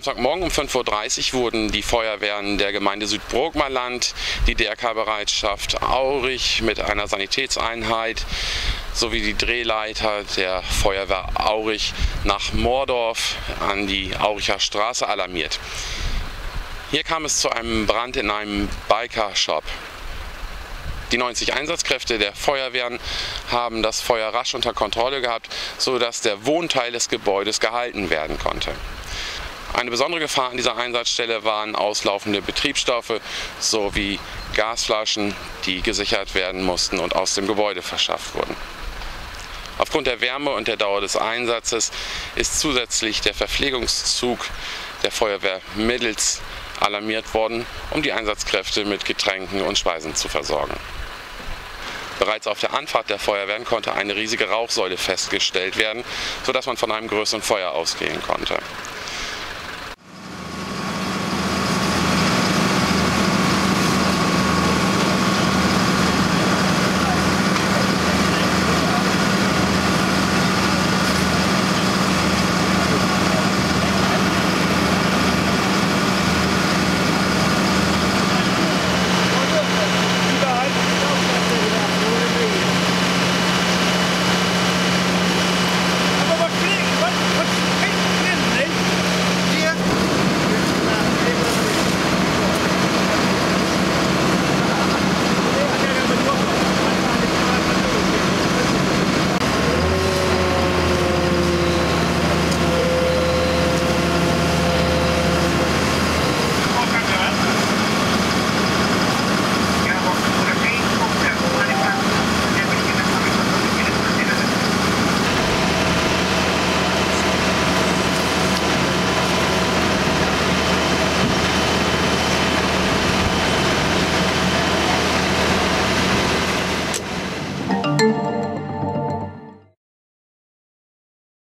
Samstagmorgen um 5:30 Uhr wurden die Feuerwehren der Gemeinde Südbrookmerland, die DRK-Bereitschaft Aurich mit einer Sanitätseinheit sowie die Drehleiter der Feuerwehr Aurich nach Mordorf an die Auricher Straße alarmiert. Hier kam es zu einem Brand in einem Biker-Shop. Die 90 Einsatzkräfte der Feuerwehren haben das Feuer rasch unter Kontrolle gehabt, sodass der Wohnteil des Gebäudes gehalten werden konnte. Eine besondere Gefahr an dieser Einsatzstelle waren auslaufende Betriebsstoffe sowie Gasflaschen, die gesichert werden mussten und aus dem Gebäude verschafft wurden. Aufgrund der Wärme und der Dauer des Einsatzes ist zusätzlich der Verpflegungszug der Feuerwehr Middels alarmiert worden, um die Einsatzkräfte mit Getränken und Speisen zu versorgen. Bereits auf der Anfahrt der Feuerwehren konnte eine riesige Rauchsäule festgestellt werden, sodass man von einem größeren Feuer ausgehen konnte.